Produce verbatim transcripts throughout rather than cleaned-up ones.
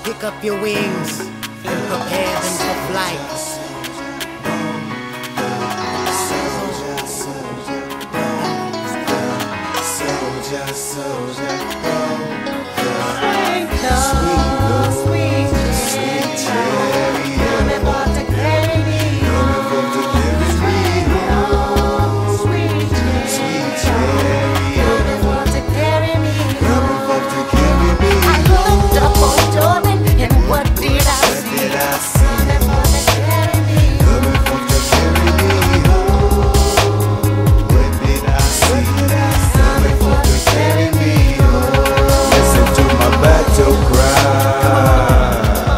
Pick up your wings and prepare them for flight. Soldier, soldier, Sweet love, sweet sweet cherry, coming for to carry me home. Sweet cherry, coming for to carry me home. I looked up on Jordan, and what did I see? Coming for to carry me home. What did I see? Coming for to carry me home. Listen to my battle cry,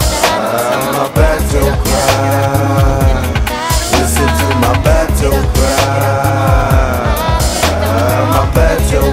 my battle cry. Listen to my battle cry, my battle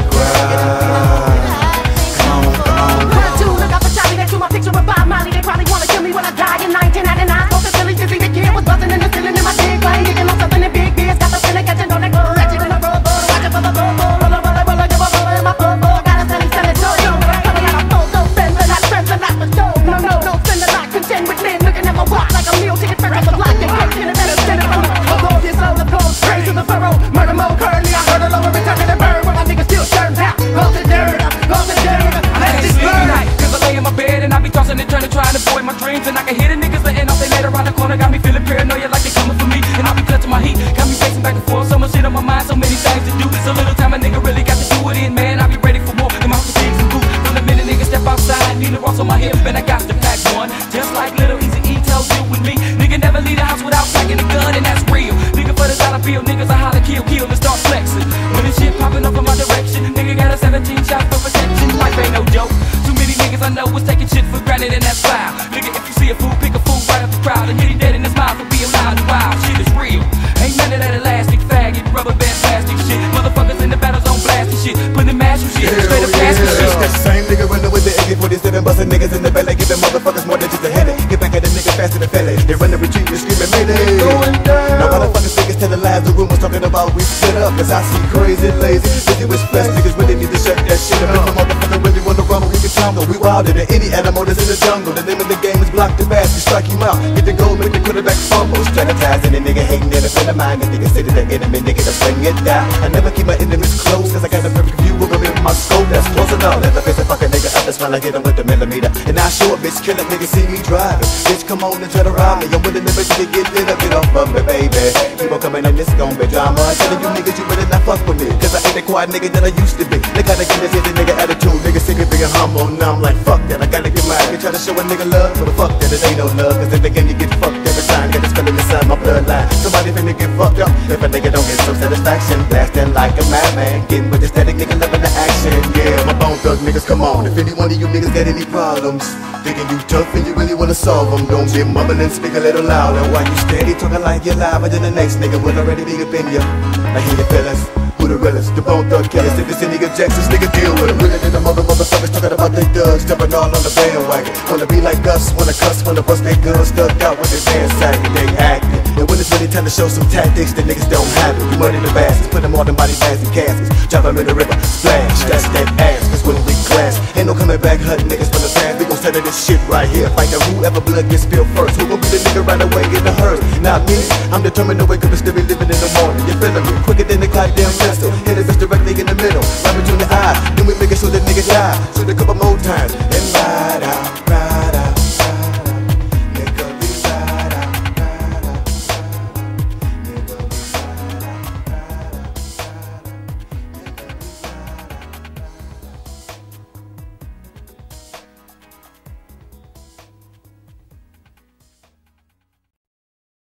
cry. Come on, come on. One, two, look up a Charlie, they drew my picture with Bob Marley. They probably wanna kill me when I die in nineteen ninety-nine. Thought the silly dizzy, the kid was buzzing in the ceiling in my dick. Playing, kicking on something in big beers. Got the feeling catching on that girl, ratchet in the rubber. Watching for the bubble, roller, roller, roller, give a roller in my football. Got a silly, silly, so young. Coming out of full, no spend the night, spend the night for show. No, no, no, spend the night, contend with men. Looking at my watch like a meal ticket, fresh off the block. They can't get it better, get it from the above this load of cold. Straight to the furrow, murder mode currently. I heard a lower return to the bird when my niggas still shirts out. Call the dirt, call the dirt. Let this burn. Cause I lay in my bed and I be tossing and turning, trying to avoid my dreams. And I can hear the niggas letting off they let around the corner. Got me feeling paranoia like they coming for me. And I be clutching my heat, got me pacing back and forth. So much shit on my mind, so many things to do. So little time a nigga really got to do it in, man. I be ready for war, and my fatigues and boots. From the minute niggas step outside, need a Ross on my hip, and I got the pack one. Just like little Easy E tells you with me. Nigga never leave the house without packing a gun, and that's real. Nigga for the dollar bill, niggas I holler, kill, kill, and start flexing. When the shit popping up in my direction, nigga got a seventeen shot for protection. Life ain't no joke. Too many niggas I know was taking shit for granted, and that's foul. Nigga, if you see a fool, pick a fool right up the crowd and hit him dead in his mouth for being loud and wild. Shit is real. Ain't none of that elastic faggot, rubber band plastic shit. Motherfuckers in the Battlezone blasting shit, putting mash shit, straight up casting shit. That same nigga running with the A K forty-seven, busting niggas in the belly, giving motherfuckers more than just a headache. Get back at the nigga faster than Pele. They run the retreat and screaming Mayday. Now why the fuck is niggas telling lies? The rumors talking about we split up, cause I see crazy, lazy, busy with stress. Niggas really need to shut that shit up. If a motherfucker really wanna rumble, we can tumble. We wilder than any animal that's in the jungle. The name of the game is block the basket, strike him out, get the goal, make the quarterback fumble. Strategizing the nigga hating in a friend of mine. This nigga say that the enemy nigga to swing it down. I never keep my enemies close, cause I got a perfect view of them in my scope. That's close enough. Let the face a fucking nigga up, that's when I hit him with the millimeter. And I show a bitch kill a nigga, see me driving. Bitch come on and try to rob me. I'm willing to bitch to get lit up, get off of me, baby. Keep on coming and this gon' be drama. I'm telling you niggas you better not fuck with me, cause I ain't the quiet nigga that I used to be. They kinda get this the nigga attitude, nigga sick of being humble. Now I'm like fuck that, I gotta get mine. They try to show a nigga love, but the fuck that, it ain't no love. Cause in the game you get fucked every time. Got this feeling inside my bloodline. Somebody finna get fucked up if a nigga don't get some satisfaction. Blasting like a madman, getting with the static nigga loving the action. Yeah, my bone thug niggas, come on. If any one of you niggas got any problems, thinking you tough and you really wanna solve them, don't be mumbling, speak a little louder. While you steady talking like you're louder than the next nigga will already be up in ya. I hear your feelings. Who the realest? The bone thug killers. If it's any objections, nigga deal with it. Realer than the mother motherfuckers talking about they thugs, jumping all on the bandwagon. Wanna be like us, wanna cuss, wanna bust their guns, stuck out with their pants sagging, they acting. And when it's really time to show some tactics, the niggas don't have it. We money the bastards, put them all in body bags and caskets, drop them in the river, splash, that's that ass. Cause when we clash, ain't no coming back, hunting niggas from the past. We gon' settle this shit right here. Fight that whoever blood gets spilled first. Who gon' be the nigga right away in the hearse? Not me. I'm determined to wake up and still be living in the morning. You feeling me? Quicker than the goddamn pistol. Hit a bitch directly in the middle, right between the eyes. Then we making sure the nigga die. Shoot a couple more times and ride